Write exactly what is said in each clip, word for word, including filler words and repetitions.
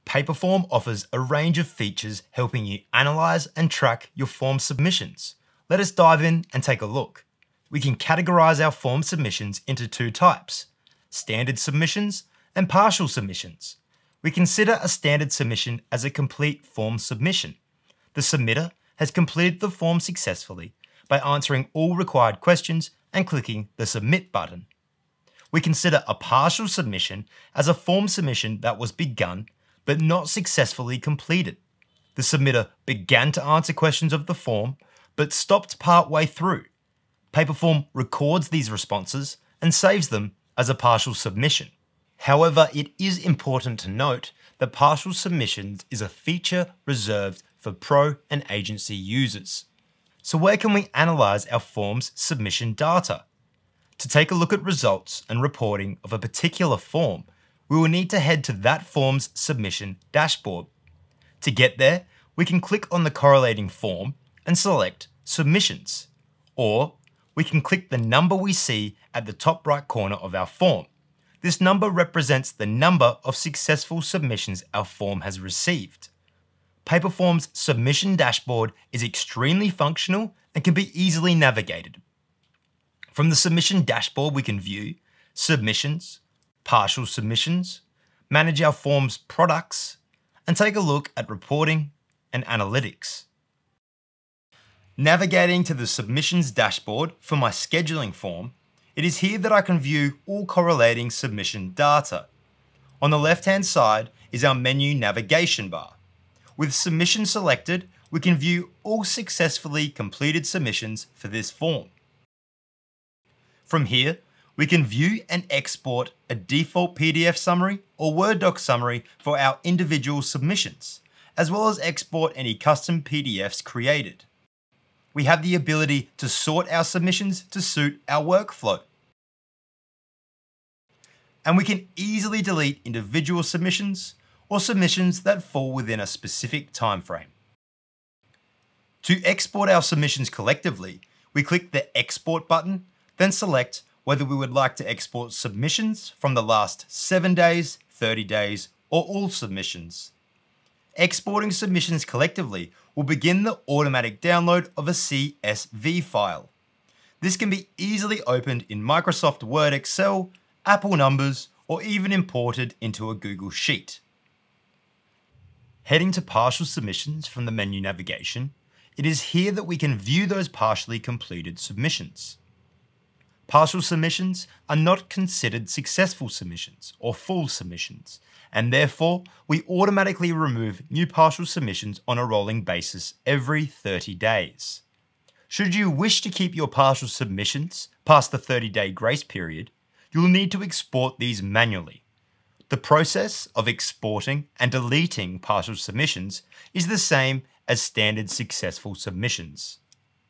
Paperform offers a range of features helping you analyze and track your form submissions. Let us dive in and take a look. We can categorize our form submissions into two types: standard submissions and partial submissions. We consider a standard submission as a complete form submission. The submitter has completed the form successfully by answering all required questions and clicking the Submit button. We consider a partial submission as a form submission that was begun but not successfully completed. The submitter began to answer questions of the form but stopped partway through. Paperform records these responses and saves them as a partial submission. However, it is important to note that partial submissions is a feature reserved for pro and agency users. So where can we analyze our form's submission data? To take a look at results and reporting of a particular form, we will need to head to that form's submission dashboard. To get there, we can click on the correlating form and select Submissions, or we can click the number we see at the top right corner of our form. This number represents the number of successful submissions our form has received. Paperform's submission dashboard is extremely functional and can be easily navigated. From the submission dashboard, we can view submissions, partial submissions, manage our form's products, and take a look at reporting and analytics. Navigating to the submissions dashboard for my scheduling form, it is here that I can view all correlating submission data. On the left-hand side is our menu navigation bar. With submission selected, we can view all successfully completed submissions for this form. From here, we can view and export a default P D F summary or Word doc summary for our individual submissions, as well as export any custom P D Fs created. We have the ability to sort our submissions to suit our workflow. And we can easily delete individual submissions or submissions that fall within a specific time frame. To export our submissions collectively, we click the Export button, then select whether we would like to export submissions from the last seven days, thirty days, or all submissions. Exporting submissions collectively will begin the automatic download of a C S V file. This can be easily opened in Microsoft Word, Excel, Apple Numbers, or even imported into a Google Sheet. Heading to partial submissions from the menu navigation, it is here that we can view those partially completed submissions. Partial submissions are not considered successful submissions or full submissions, and therefore we automatically remove new partial submissions on a rolling basis every thirty days. Should you wish to keep your partial submissions past the thirty day grace period, you'll need to export these manually. The process of exporting and deleting partial submissions is the same as standard successful submissions.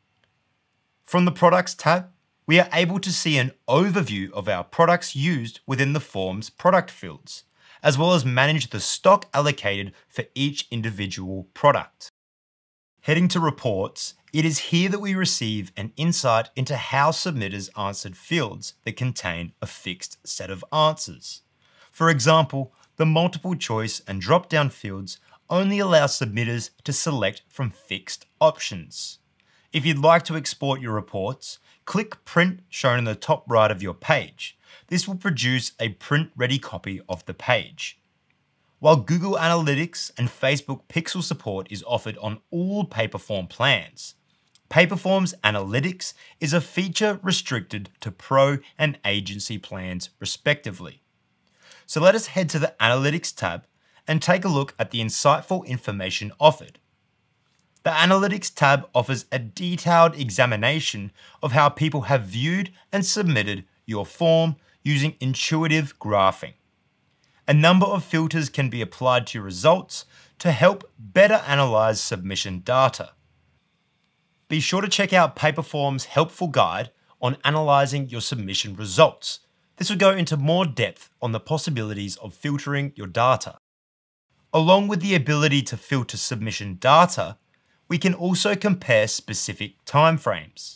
From the Products tab, we are able to see an overview of our products used within the form's product fields, as well as manage the stock allocated for each individual product. Heading to Reports, it is here that we receive an insight into how submitters answered fields that contain a fixed set of answers. For example, the multiple choice and drop-down fields only allow submitters to select from fixed options. If you'd like to export your reports, click Print shown in the top right of your page. This will produce a print-ready copy of the page. While Google Analytics and Facebook Pixel support is offered on all Paperform plans, Paperform's Analytics is a feature restricted to Pro and Agency plans respectively. So let us head to the Analytics tab and take a look at the insightful information offered. The Analytics tab offers a detailed examination of how people have viewed and submitted your form using intuitive graphing. A number of filters can be applied to your results to help better analyze submission data. Be sure to check out Paperform's helpful guide on analyzing your submission results. This will go into more depth on the possibilities of filtering your data. Along with the ability to filter submission data, we can also compare specific timeframes.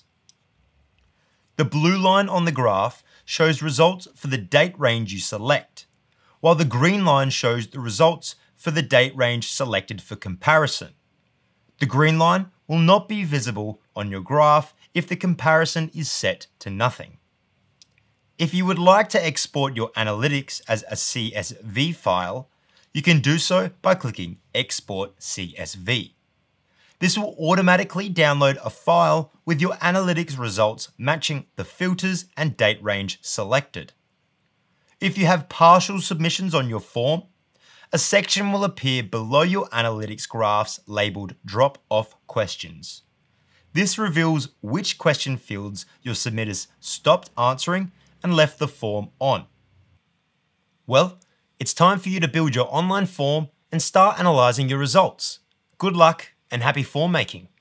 The blue line on the graph shows results for the date range you select, while the green line shows the results for the date range selected for comparison. The green line will not be visible on your graph if the comparison is set to nothing. If you would like to export your analytics as a C S V file, you can do so by clicking Export C S V. This will automatically download a file with your analytics results matching the filters and date range selected. If you have partial submissions on your form, a section will appear below your analytics graphs labeled Drop-Off Questions. This reveals which question fields your submitters stopped answering and left the form on. Well, it's time for you to build your online form and start analysing your results. Good luck and happy form making.